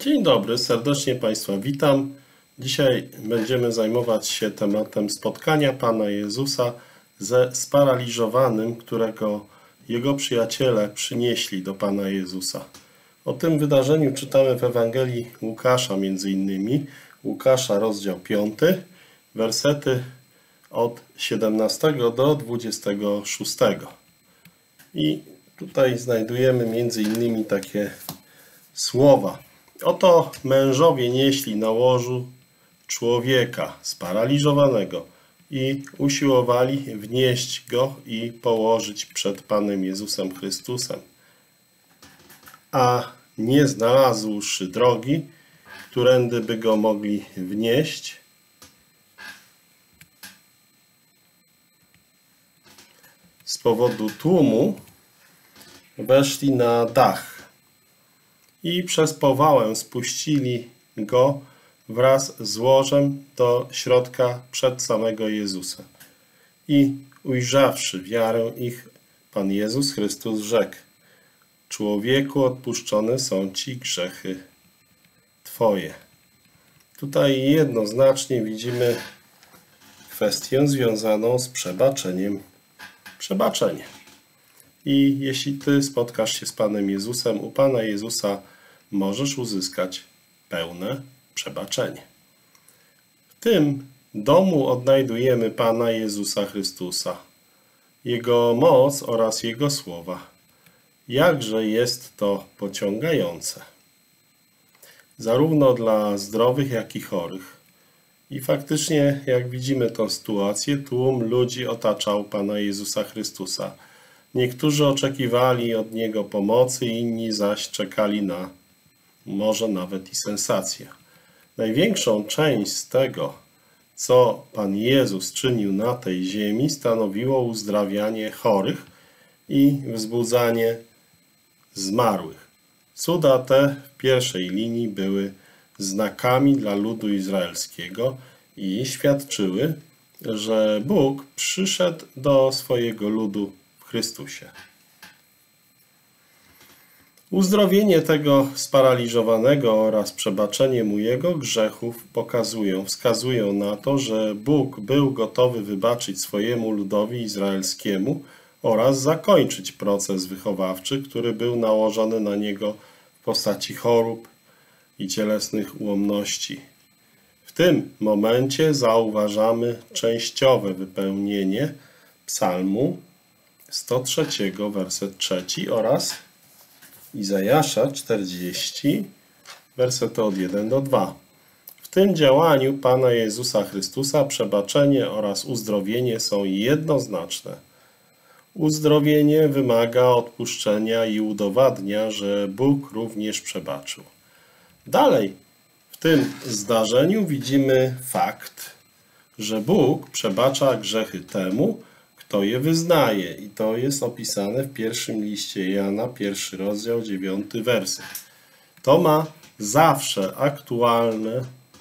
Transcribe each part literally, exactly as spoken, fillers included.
Dzień dobry, serdecznie Państwa witam. Dzisiaj będziemy zajmować się tematem spotkania Pana Jezusa ze sparaliżowanym, którego Jego przyjaciele przynieśli do Pana Jezusa. O tym wydarzeniu czytamy w Ewangelii Łukasza między innymi. Łukasza, rozdział piąty, wersety od siedemnastego do dwudziestego szóstego. I tutaj znajdujemy między innymi takie słowa. Oto mężowie nieśli na łożu człowieka sparaliżowanego i usiłowali wnieść go i położyć przed Panem Jezusem Chrystusem. A nie znalazłszy drogi, którędy by go mogli wnieść, z powodu tłumu weszli na dach i przez powałę spuścili go wraz z łożem do środka przed samego Jezusa. I ujrzawszy wiarę ich, Pan Jezus Chrystus rzekł: człowieku, odpuszczone są ci grzechy Twoje. Tutaj jednoznacznie widzimy kwestię związaną z przebaczeniem. Przebaczenie. I jeśli Ty spotkasz się z Panem Jezusem, u Pana Jezusa możesz uzyskać pełne przebaczenie. W tym domu odnajdujemy Pana Jezusa Chrystusa, Jego moc oraz Jego słowa. Jakże jest to pociągające. Zarówno dla zdrowych, jak i chorych. I faktycznie, jak widzimy tę sytuację, tłum ludzi otaczał Pana Jezusa Chrystusa. Niektórzy oczekiwali od Niego pomocy, inni zaś czekali na może nawet i sensację. Największą część z tego, co Pan Jezus czynił na tej ziemi, stanowiło uzdrawianie chorych i wzbudzanie zmarłych. Cuda te w pierwszej linii były znakami dla ludu izraelskiego i świadczyły, że Bóg przyszedł do swojego ludu w Chrystusie. Uzdrowienie tego sparaliżowanego oraz przebaczenie mu jego grzechów pokazują, wskazują na to, że Bóg był gotowy wybaczyć swojemu ludowi izraelskiemu oraz zakończyć proces wychowawczy, który był nałożony na niego w postaci chorób i cielesnych ułomności. W tym momencie zauważamy częściowe wypełnienie psalmu sto trzy, werset trzeci oraz Izajasza czterdzieści, wersety od pierwszego do drugiego. W tym działaniu Pana Jezusa Chrystusa przebaczenie oraz uzdrowienie są jednoznaczne. Uzdrowienie wymaga odpuszczenia i udowadnia, że Bóg również przebaczył. Dalej, w tym zdarzeniu widzimy fakt, że Bóg przebacza grzechy temu, kto je wyznaje. I to jest opisane w pierwszym liście Jana, pierwszy rozdział, dziewiąty werset. To ma zawsze aktualne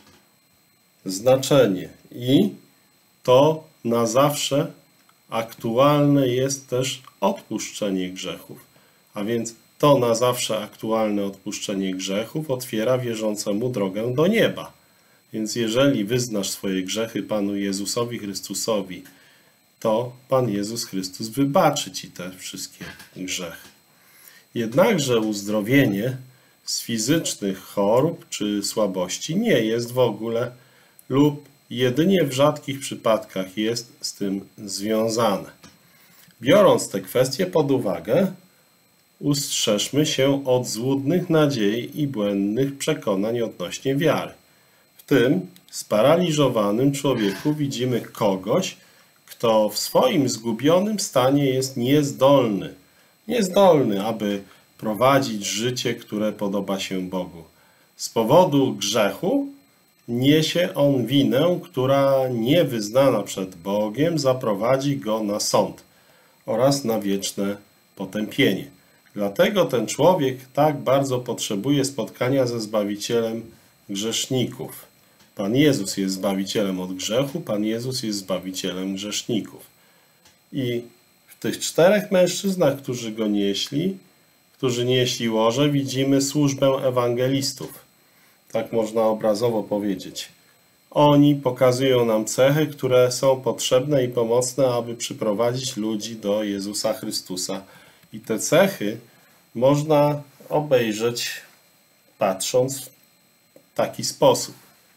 znaczenie i to na zawsze aktualne jest też odpuszczenie grzechów. A więc to na zawsze aktualne odpuszczenie grzechów otwiera wierzącemu drogę do nieba. Więc jeżeli wyznasz swoje grzechy Panu Jezusowi Chrystusowi, to Pan Jezus Chrystus wybaczy Ci te wszystkie grzechy. Jednakże uzdrowienie z fizycznych chorób czy słabości nie jest w ogóle lub jedynie w rzadkich przypadkach jest z tym związane. Biorąc te kwestie pod uwagę, ustrzeżmy się od złudnych nadziei i błędnych przekonań odnośnie wiary. W tym sparaliżowanym człowieku widzimy kogoś, kto w swoim zgubionym stanie jest niezdolny. Niezdolny, aby prowadzić życie, które podoba się Bogu. Z powodu grzechu niesie on winę, która niewyznana przed Bogiem zaprowadzi go na sąd oraz na wieczne potępienie. Dlatego ten człowiek tak bardzo potrzebuje spotkania ze Zbawicielem grzeszników. Pan Jezus jest Zbawicielem od grzechu, Pan Jezus jest Zbawicielem grzeszników. I w tych czterech mężczyznach, którzy go nieśli, którzy nieśli łoże, widzimy służbę ewangelistów. Tak można obrazowo powiedzieć. Oni pokazują nam cechy, które są potrzebne i pomocne, aby przyprowadzić ludzi do Jezusa Chrystusa. I te cechy można obejrzeć patrząc w taki sposób.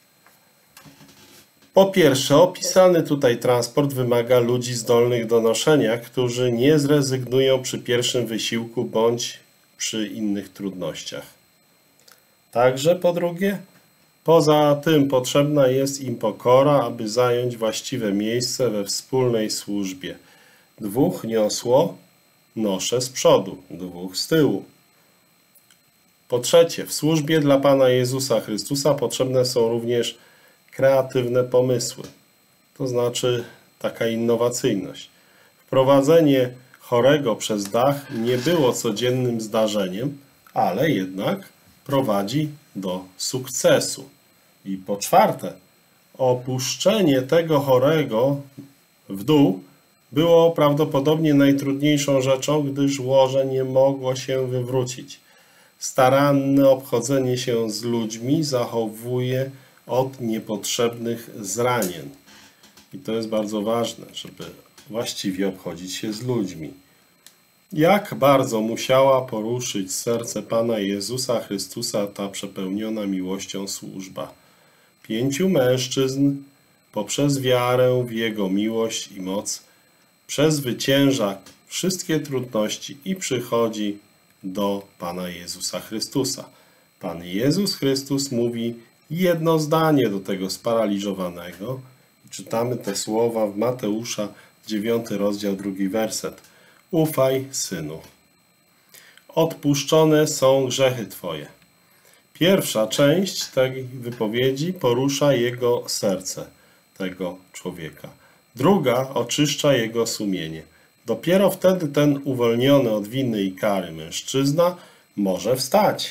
Po pierwsze, opisany tutaj transport wymaga ludzi zdolnych do noszenia, którzy nie zrezygnują przy pierwszym wysiłku bądź przy innych trudnościach. Także po drugie, poza tym potrzebna jest im pokora, aby zająć właściwe miejsce we wspólnej służbie. Dwóch niosło nosze z przodu, dwóch z tyłu. Po trzecie, w służbie dla Pana Jezusa Chrystusa potrzebne są również kreatywne pomysły, to znaczy taka innowacyjność. Wprowadzenie chorego przez dach nie było codziennym zdarzeniem, ale jednak prowadzi do sukcesu. I po czwarte, opuszczenie tego chorego w dół było prawdopodobnie najtrudniejszą rzeczą, gdyż łoże nie mogło się wywrócić. Staranne obchodzenie się z ludźmi zachowuje od niepotrzebnych zranień. I to jest bardzo ważne, żeby właściwie obchodzić się z ludźmi. Jak bardzo musiała poruszyć serce Pana Jezusa Chrystusa ta przepełniona miłością służba. Pięciu mężczyzn poprzez wiarę w Jego miłość i moc przezwycięża wszystkie trudności i przychodzi do Pana Jezusa Chrystusa. Pan Jezus Chrystus mówi jedno zdanie do tego sparaliżowanego. Czytamy te słowa w Mateusza, dziewiąty rozdział, drugi werset. Ufaj, synu. Odpuszczone są grzechy twoje. Pierwsza część tej wypowiedzi porusza jego serce, tego człowieka. Druga oczyszcza jego sumienie. Dopiero wtedy ten uwolniony od winy i kary mężczyzna może wstać.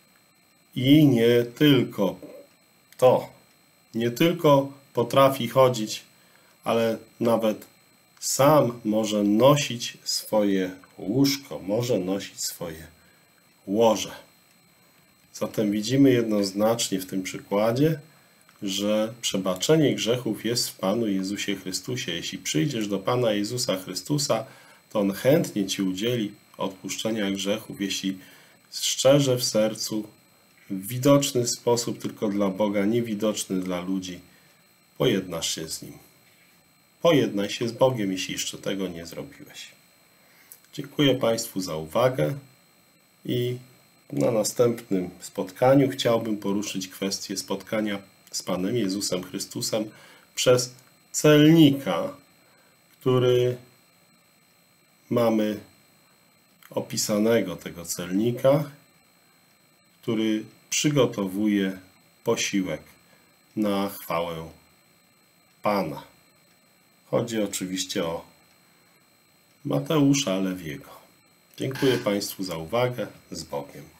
I nie tylko to, nie tylko potrafi chodzić, ale nawet sam może nosić swoje łóżko, może nosić swoje łoże. Zatem widzimy jednoznacznie w tym przykładzie, że przebaczenie grzechów jest w Panu Jezusie Chrystusie. Jeśli przyjdziesz do Pana Jezusa Chrystusa, to On chętnie Ci udzieli odpuszczenia grzechów, jeśli szczerze w sercu, w widoczny sposób tylko dla Boga, niewidoczny dla ludzi, pojednasz się z Nim. Pojednaj się z Bogiem, jeśli jeszcze tego nie zrobiłeś. Dziękuję Państwu za uwagę i na następnym spotkaniu chciałbym poruszyć kwestię spotkania z Panem Jezusem Chrystusem przez celnika, który mamy opisanego tego celnika, który przygotowuje posiłek na chwałę Pana. Chodzi oczywiście o Mateusza Lewiego. Dziękuję Państwu za uwagę. Z Bogiem.